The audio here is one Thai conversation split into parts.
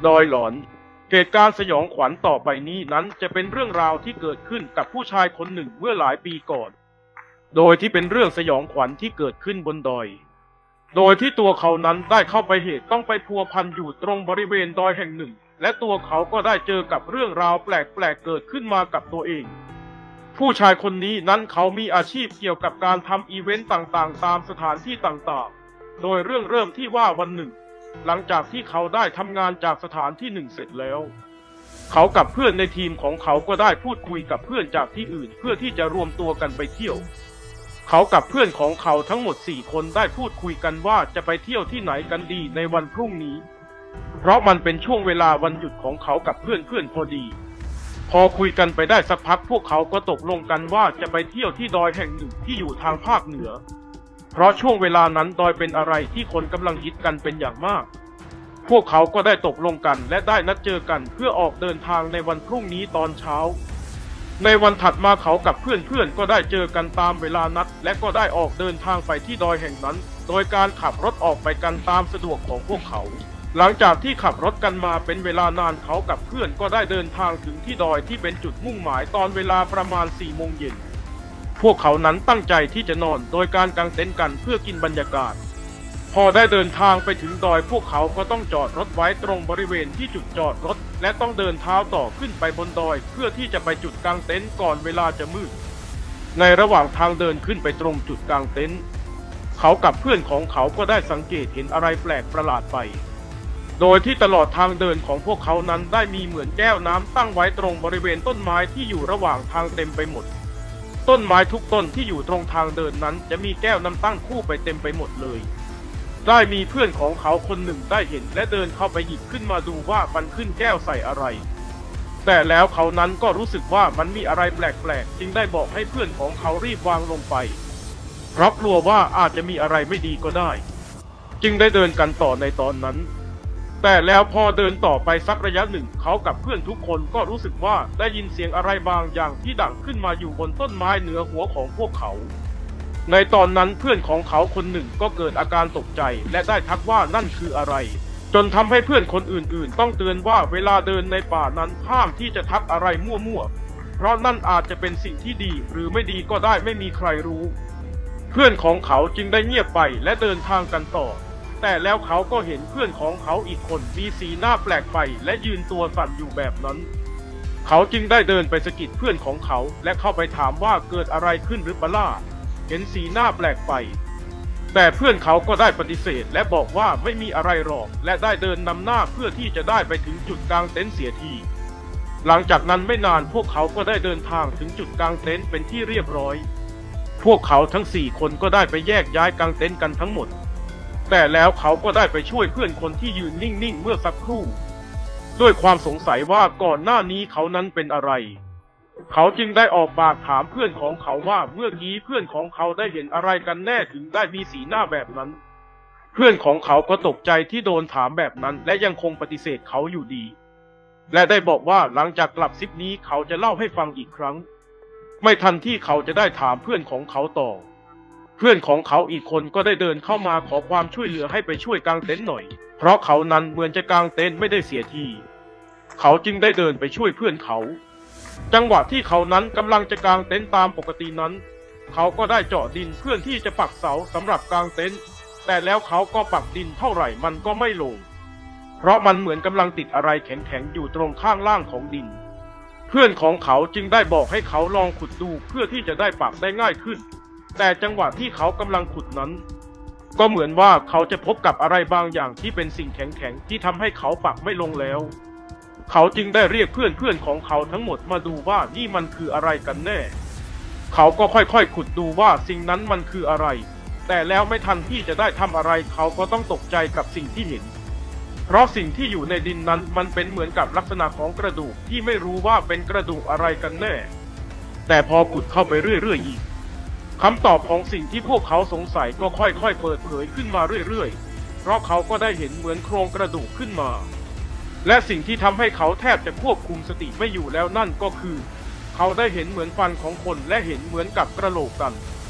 ดอยหลอนเหตุการณ์สยองขวัญต่อไปนี้นั้นจะเป็นเรื่องราวที่เกิดขึ้นกับผู้ชายคนหนึ่งเมื่อหลายปีก่อนโดยที่เป็นเรื่องสยองขวัญที่เกิดขึ้นบนดอยโดยที่ตัวเขานั้นได้เข้าไปเหตุต้องไปพัวพันอยู่ตรงบริเวณดอยแห่งหนึ่งและตัวเขาก็ได้เจอกับเรื่องราวแปลกๆเกิดขึ้นมากับตัวเองผู้ชายคนนี้นั้นเขามีอาชีพเกี่ยวกับการทำอีเวนต์ต่างๆตามสถานที่ต่างๆโดยเรื่องเริ่มที่ว่าวันหนึ่งหลังจากที่เขาได้ทำงานจากสถานที่หนึ่งเสร็จแล้วเขากับเพื่อนในทีมของเขาก็ได้พูดคุยกับเพื่อนจากที่อื่นเพื่อที่จะรวมตัวกันไปเที่ยวเขากับเพื่อนของเขาทั้งหมด4 คนได้พูดคุยกันว่าจะไปเที่ยวที่ไหนกันดีในวันพรุ่งนี้เพราะมันเป็นช่วงเวลาวันหยุดของเขากับเพื่อนพอดีพอคุยกันไปได้สักพักพวกเขาก็ตกลงกันว่าจะไปเที่ยวที่ดอยแห่งหนึ่งที่อยู่ทางภาคเหนือเพราะช่วงเวลานั้นดอยเป็นอะไรที่คนกำลังฮิตกันเป็นอย่างมากพวกเขาก็ได้ตกลงกันและได้นัดเจอกันเพื่อออกเดินทางในวันพรุ่งนี้ตอนเช้าในวันถัดมาเขากับเพื่อนก็ได้เจอกันตามเวลานัดและก็ได้ออกเดินทางไปที่ดอยแห่งนั้นโดยการขับรถออกไปกันตามสะดวกของพวกเขาหลังจากที่ขับรถกันมาเป็นเวลานานเขากับเพื่อนก็ได้เดินทางถึงที่ดอยที่เป็นจุดมุ่งหมายตอนเวลาประมาณ4 โมงเย็นพวกเขานั้นตั้งใจที่จะนอนโดยการกางเต็นท์กันเพื่อกินบรรยากาศพอได้เดินทางไปถึงดอยพวกเขาก็ต้องจอดรถไว้ตรงบริเวณที่จุดจอดรถและต้องเดินเท้าต่อขึ้นไปบนดอยเพื่อที่จะไปจุดกางเต็นท์ก่อนเวลาจะมืดในระหว่างทางเดินขึ้นไปตรงจุดกางเต็นท์เขากับเพื่อนของเขาก็ได้สังเกตเห็นอะไรแปลกประหลาดไปโดยที่ตลอดทางเดินของพวกเขานั้นได้มีเหมือนแก้วน้ำตั้งไว้ตรงบริเวณต้นไม้ที่อยู่ระหว่างทางเต็มไปหมดต้นไม้ทุกต้นที่อยู่ตรงทางเดินนั้นจะมีแก้วน้ำตั้งคู่ไปเต็มไปหมดเลยได้มีเพื่อนของเขาคนหนึ่งได้เห็นและเดินเข้าไปหยิบขึ้นมาดูว่ามันขึ้นแก้วใส่อะไรแต่แล้วเขานั้นก็รู้สึกว่ามันมีอะไรแปลกๆจึงได้บอกให้เพื่อนของเขารีบวางลงไปเพราะกลัวว่าอาจจะมีอะไรไม่ดีก็ได้จึงได้เดินกันต่อในตอนนั้นแต่แล้วพอเดินต่อไปสักระยะหนึ่งเขากับเพื่อนทุกคนก็รู้สึกว่าได้ยินเสียงอะไรบางอย่างที่ดังขึ้นมาอยู่บนต้นไม้เหนือหัวของพวกเขาในตอนนั้นเพื่อนของเขาคนหนึ่งก็เกิดอาการตกใจและได้ทักว่านั่นคืออะไรจนทำให้เพื่อนคนอื่นๆต้องเตือนว่าเวลาเดินในป่านั้นห้ามที่จะทักอะไรมั่วๆเพราะนั่นอาจจะเป็นสิ่งที่ดีหรือไม่ดีก็ได้ไม่มีใครรู้เพื่อนของเขาจึงได้เงียบไปและเดินทางกันต่อแต่แล้วเขาก็เห็นเพื่อนของเขาอีกคนมีสีหน้าแปลกไปและยืนตัวสั่นอยู่แบบนั้นเขาจึงได้เดินไปสะกิดเพื่อนของเขาและเข้าไปถามว่าเกิดอะไรขึ้นหรือเปล่าเห็นสีหน้าแปลกไปแต่เพื่อนเขาก็ได้ปฏิเสธและบอกว่าไม่มีอะไรหรอกและได้เดินนำหน้าเพื่อที่จะได้ไปถึงจุดกางเต็นท์เสียทีหลังจากนั้นไม่นานพวกเขาก็ได้เดินทางถึงจุดกางเต็นท์เป็นที่เรียบร้อยพวกเขาทั้ง4 คนก็ได้ไปแยกย้ายกางเต็นท์กันทั้งหมดแต่แล้วเขาก็ได้ไปช่วยเพื่อนคนที่ยืนนิ่งๆเมื่อสักครู่ด้วยความสงสัยว่าก่อนหน้านี้เขานั้นเป็นอะไรเขาจึงได้ออกปากถามเพื่อนของเขาว่าเมื่อกี้เพื่อนของเขาได้เห็นอะไรกันแน่ถึงได้มีสีหน้าแบบนั้นเพื่อนของเขาก็ตกใจที่โดนถามแบบนั้นและยังคงปฏิเสธเขาอยู่ดีและได้บอกว่าหลังจากกลับทริปนี้เขาจะเล่าให้ฟังอีกครั้งไม่ทันที่เขาจะได้ถามเพื่อนของเขาต่อเพื่อนของเขาอีกคนก็ได้เดินเข้ามาขอความช่วยเหลือให้ไปช่วยกางเต็นท์หน่อยเพราะเขานั้นเหมือนจะกางเต็นท์ไม่ได้เสียทีเขาจึงได้เดินไปช่วยเพื่อนเขาจังหวะที่เขานั้นกำลังจะกางเต็นท์ตามปกตินั้นเขาก็ได้เจาะดินเพื่อที่จะปักเสาสำหรับกางเต็นท์แต่แล้วเขาก็ปักดินเท่าไหร่มันก็ไม่ลงเพราะมันเหมือนกำลังติดอะไรแข็งๆอยู่ตรงข้างล่างของดินเพื่อนของเขาจึงได้บอกให้เขาลองขุดดูเพื่อที่จะได้ปักได้ง่ายขึ้นแต่จังหวะที่เขากำลังขุดนั้นก็เหมือนว่าเขาจะพบกับอะไรบางอย่างที่เป็นสิ่งแข็งๆที่ทำให้เขาปักไม่ลงแล้วเขาจึงได้เรียกเพื่อนของเขาทั้งหมดมาดูว่านี่มันคืออะไรกันแน่เขาก็ค่อยๆขุดดูว่าสิ่งนั้นมันคืออะไรแต่แล้วไม่ทันที่จะได้ทำอะไรเขาก็ต้องตกใจกับสิ่งที่เห็นเพราะสิ่งที่อยู่ในดินนั้นมันเป็นเหมือนกับลักษณะของกระดูกที่ไม่รู้ว่าเป็นกระดูกอะไรกันแน่แต่พอขุดเข้าไปเรื่อยๆอีกคำตอบของสิ่งที่พวกเขาสงสัยก็ค่อยๆเปิดเผยขึ้นมาเรื่อยๆเพราะเขาก็ได้เห็นเหมือนโครงกระดูกขึ้นมาและสิ่งที่ทำให้เขาแทบจะควบคุมสติไม่อยู่แล้วนั่นก็คือเขาได้เห็นเหมือนฟันของคนและเห็นเหมือนกับกระโหลกกัน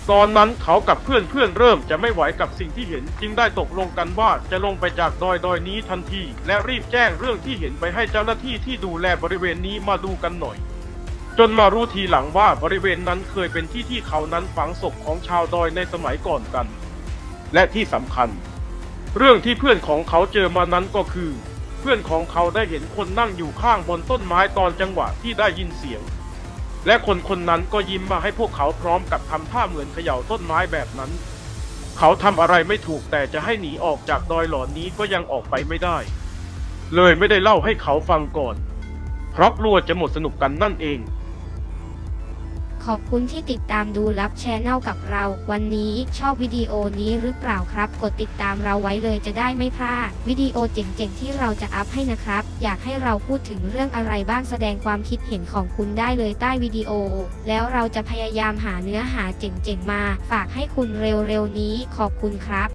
ตอนนั้นเขากับเพื่อนเริ่มจะไม่ไหวกับสิ่งที่เห็นจึงได้ตกลงกันว่าจะลงไปจากดอยนี้ทันทีและรีบแจ้งเรื่องที่เห็นไปให้เจ้าหน้าที่ที่ดูแลบริเวณนี้มาดูกันหน่อยจนมารู้ทีหลังว่าบริเวณนั้นเคยเป็นที่เขานั้นฝังศพของชาวดอยในสมัยก่อนกันและที่สำคัญเรื่องที่เพื่อนของเขาเจอมานั้นก็คือเพื่อนของเขาได้เห็นคนนั่งอยู่ข้างบนต้นไม้ตอนจังหวะที่ได้ยินเสียงและคนนั้นก็ยิ้มมาให้พวกเขาพร้อมกับทำท่าเหมือนเขย่าต้นไม้แบบนั้นเขาทำอะไรไม่ถูกแต่จะให้หนีออกจากดอยหลอนนี้ก็ยังออกไปไม่ได้เลยไม่ได้เล่าให้เขาฟังก่อนเพราะกลัวจะหมดสนุกกันนั่นเองขอบคุณที่ติดตามดูลับแชนแนลกับเราวันนี้ชอบวิดีโอนี้หรือเปล่าครับกดติดตามเราไว้เลยจะได้ไม่พลาดวิดีโอเจ๋งๆที่เราจะอัพให้นะครับอยากให้เราพูดถึงเรื่องอะไรบ้างแสดงความคิดเห็นของคุณได้เลยใต้วิดีโอแล้วเราจะพยายามหาเนื้อหาเจ๋งๆมาฝากให้คุณเร็วๆนี้ขอบคุณครับ